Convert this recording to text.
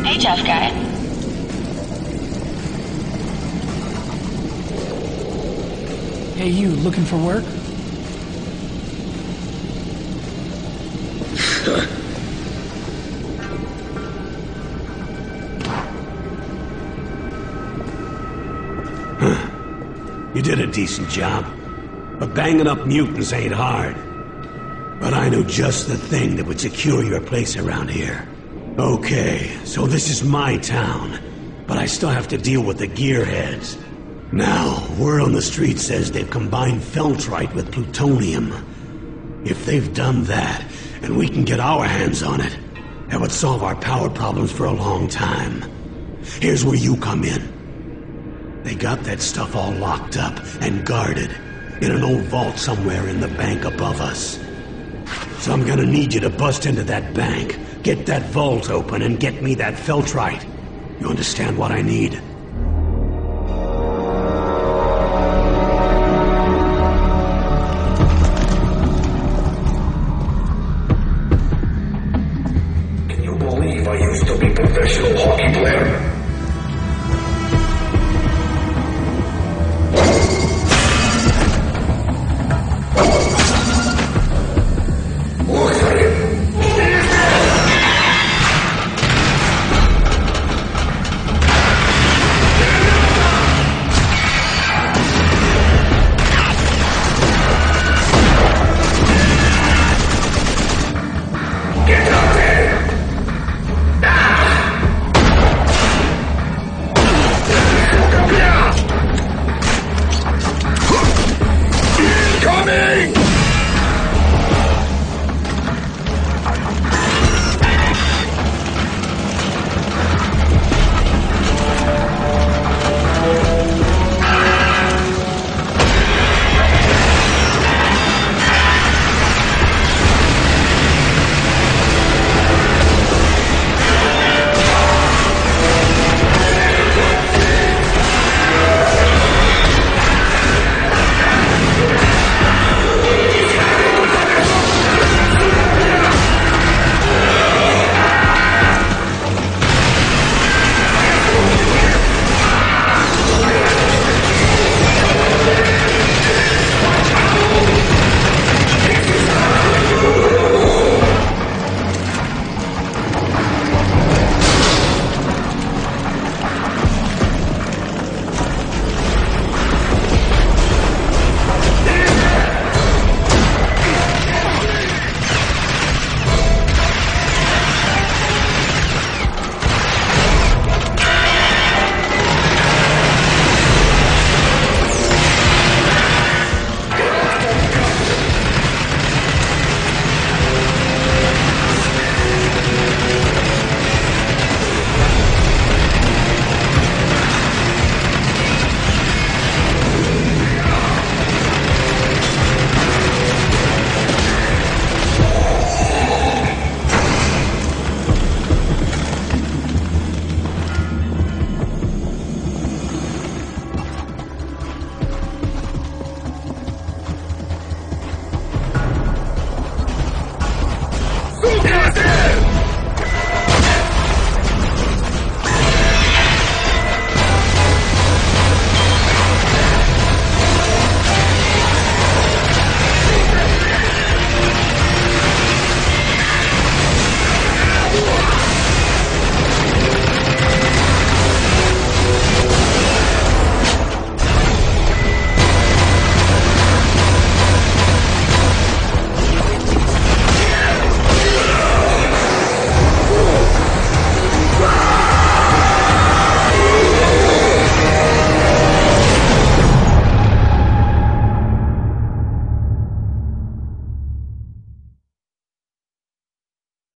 Hey, tough guy. Hey, you, looking for work? You did a decent job. But banging up mutants ain't hard. But I know just the thing that would secure your place around here. Okay, so this is my town. But I still have to deal with the gearheads. Now, word on the street says they've combined Feltrite with plutonium. If they've done that, and we can get our hands on it, that would solve our power problems for a long time. Here's where you come in. They got that stuff all locked up and guarded in an old vault somewhere in the bank above us. So I'm gonna need you to bust into that bank, get that vault open, and get me that Feltrite. You understand what I need? Can you believe I used to be a professional hockey player?